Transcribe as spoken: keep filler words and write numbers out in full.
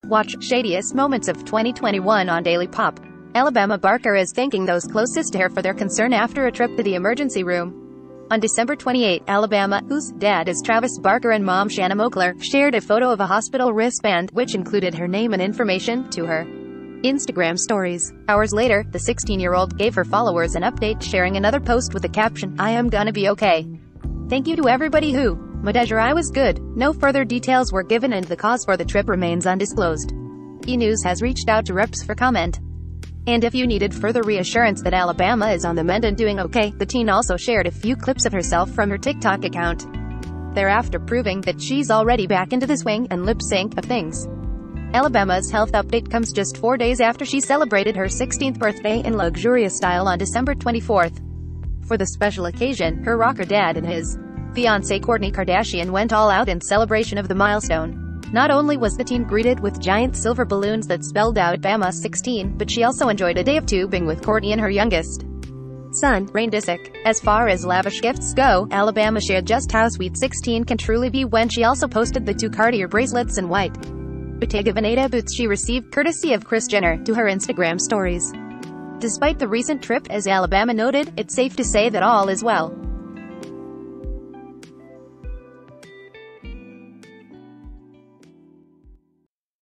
Watch Shadiest Moments of twenty twenty-one on Daily Pop. Alabama Barker is thanking those closest to her for their concern after a trip to the emergency room. On December twenty-eighth, Alabama, whose dad is Travis Barker and mom Shanna Moakler, shared a photo of a hospital wristband, which included her name and information, to her Instagram stories. Hours later, the sixteen-year-old gave her followers an update, sharing another post with the caption, "I am gonna be okay. Thank you to everybody who made sure I was good." No further details were given and the cause for the trip remains undisclosed. E! News has reached out to reps for comment. And if you needed further reassurance that Alabama is on the mend and doing okay, the teen also shared a few clips of herself from her TikTok account, thereafter proving that she's already back into the swing and lip sync of things. Alabama's health update comes just four days after she celebrated her sixteenth birthday in luxurious style on December twenty-fourth. For the special occasion, her rocker dad and his fiancée Kourtney Kardashian went all out in celebration of the milestone. Not only was the teen greeted with giant silver balloons that spelled out Bama sixteen, but she also enjoyed a day of tubing with Kourtney and her youngest son, Rayne Disick. As far as lavish gifts go, Alabama shared just how sweet sixteen can truly be when she also posted the two Cartier bracelets and white Bottega Veneta boots she received courtesy of Kris Jenner to her Instagram stories. Despite the recent trip, as Alabama noted, it's safe to say that all is well.